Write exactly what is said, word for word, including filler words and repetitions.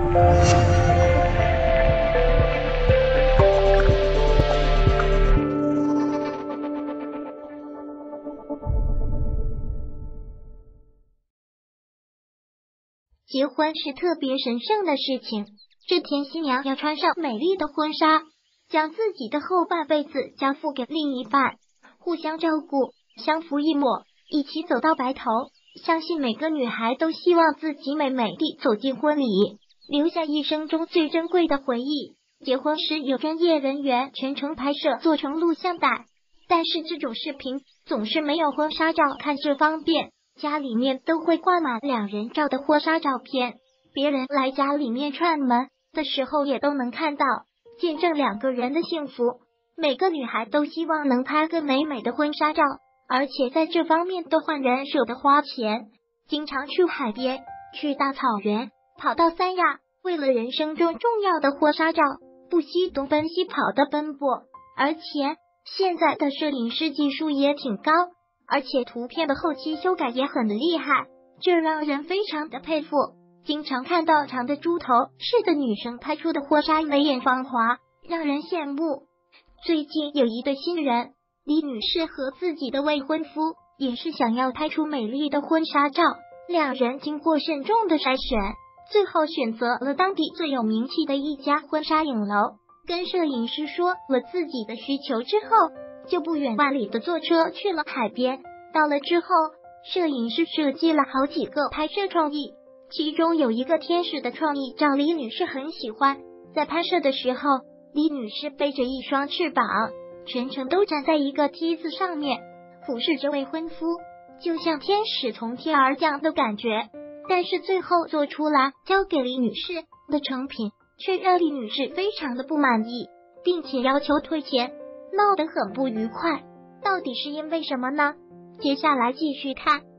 结婚是特别神圣的事情，这天新娘要穿上美丽的婚纱，将自己的后半辈子交付给另一半，互相照顾，相濡以沫，一起走到白头。相信每个女孩都希望自己美美地走进婚礼，留下一生中最珍贵的回忆。结婚时有专业人员全程拍摄，做成录像带，但是这种视频总是没有婚纱照看着方便，家里面都会挂满两人照的婚纱照片，别人来家里面串门的时候也都能看到，见证两个人的幸福。每个女孩都希望能拍个美美的婚纱照，而且在这方面都换人舍得花钱，经常去海边，去大草原，跑到三亚，为了人生中重要的婚纱照，不惜东奔西跑的奔波。而且现在的摄影师技术也挺高，而且图片的后期修改也很厉害，这让人非常的佩服。经常看到长得猪头似的女生拍出的婚纱眉眼芳华，让人羡慕。最近有一对新人，李女士和自己的未婚夫也是想要拍出美丽的婚纱照，两人经过慎重的筛选，最后选择了当地最有名气的一家婚纱影楼，跟摄影师说了自己的需求之后，就不远万里的坐车去了海边。到了之后，摄影师设计了好几个拍摄创意，其中有一个天使的创意照李女士很喜欢。在拍摄的时候，李女士背着一双翅膀，全程都站在一个梯子上面，俯视着未婚夫，就像天使从天而降的感觉。但是最后做出来交给李女士的成品，却让李女士非常的不满意，并且要求退钱，闹得很不愉快。到底是因为什么呢？接下来继续看。